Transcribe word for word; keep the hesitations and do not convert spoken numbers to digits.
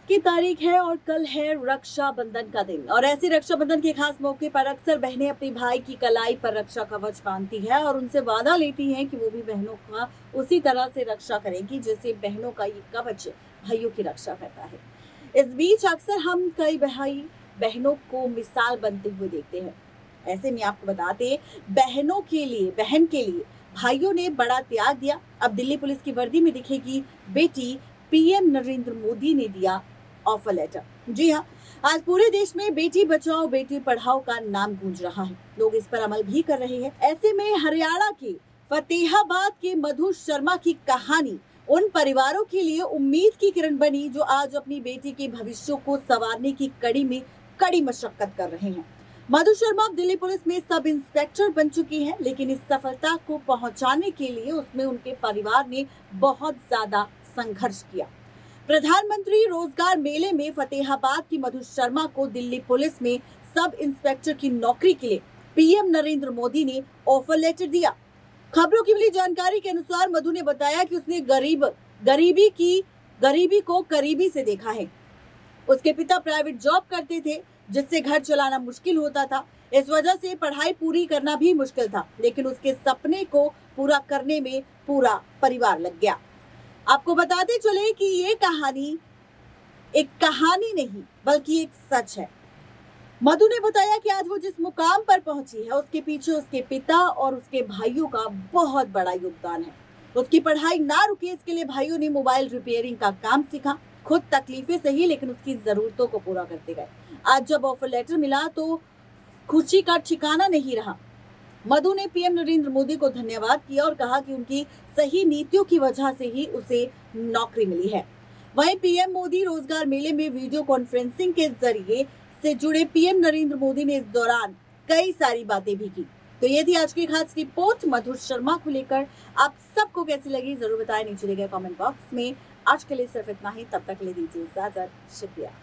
की तारीख है और कल है रक्षाबंधन का दिन। और ऐसे रक्षाबंधन के खास मौके पर अक्सर बहनें अपनी भाई की कलाई पर रक्षा कवच बांधती है और उनसे वादा लेती हैं कि वो भी बहनों का उसी तरह से रक्षा करेंगी जैसे बहनों का ये कवच भाइयों की रक्षा करता है। इस बीच अक्सर हम कई भाई बहनों को मिसाल बनते हुए देखते हैं। ऐसे में आपको बताते बहनों के लिए बहन के लिए भाइयों ने बड़ा त्याग दिया। अब दिल्ली पुलिस की वर्दी में दिखेगी बेटी। पीएम नरेंद्र मोदी ने दिया ऑफर लेटर। जी हाँ, आज पूरे देश में बेटी बचाओ बेटी पढ़ाओ का नाम गूंज रहा है। लोग इस पर अमल भी कर रहे हैं। ऐसे में हरियाणा के फतेहाबाद के मधु शर्मा की कहानी उन परिवारों के लिए उम्मीद की किरण बनी जो आज अपनी बेटी के भविष्य को संवारने की कड़ी में कड़ी मशक्कत कर रहे हैं। मधु शर्मा दिल्ली पुलिस में सब इंस्पेक्टर बन चुकी हैं, लेकिन इस सफलता को पहुंचाने के लिए उसमें उनके परिवार ने बहुत ज्यादा संघर्ष किया। प्रधानमंत्री रोजगार मेले में फतेहाबाद की मधु शर्मा को दिल्ली पुलिस में सब इंस्पेक्टर की नौकरी के लिए पीएम नरेंद्र मोदी ने ऑफर लेटर दिया। खबरों की मिली जानकारी के अनुसार मधु ने बताया कि उसने गरीब गरीबी की गरीबी को करीबी से देखा है। उसके पिता प्राइवेट जॉब करते थे जिससे घर चलाना मुश्किल होता था। इस वजह से पढ़ाई पूरी करना भी मुश्किल था, लेकिन उसके सपने को पूरा करने में पूरा परिवार लग गया। आपको बताते चले कि ये कहानी एक कहानी नहीं बल्कि एक सच है। मधु ने बताया कि आज वो जिस मुकाम पर पहुंची है उसके पीछे उसके पिता और उसके भाइयों का बहुत बड़ा योगदान है। उसकी पढ़ाई ना रुके इसके लिए भाइयों ने मोबाइल रिपेयरिंग का काम सीखा। खुद तकलीफें सही लेकिन उसकी जरूरतों को पूरा करते गए। आज जब ऑफर लेटर मिला तो खुशी का ठिकाना नहीं रहा। मधु ने पीएम नरेंद्र मोदी को धन्यवाद किया और कहा कि उनकी सही नीतियों की वजह से ही उसे नौकरी मिली है। वहीं पीएम मोदी रोजगार मेले में वीडियो कॉन्फ्रेंसिंग के जरिए से जुड़े पीएम नरेंद्र मोदी ने इस दौरान कई सारी बातें भी की। तो ये थी आज की खास रिपोर्ट मधु शर्मा को लेकर। आप सबको कैसी लगी जरूर बताएं नीचे दिए गए कमेंट बॉक्स में। आज के लिए सिर्फ इतना ही, तब तक ले दीजिए इजाजत। शुक्रिया।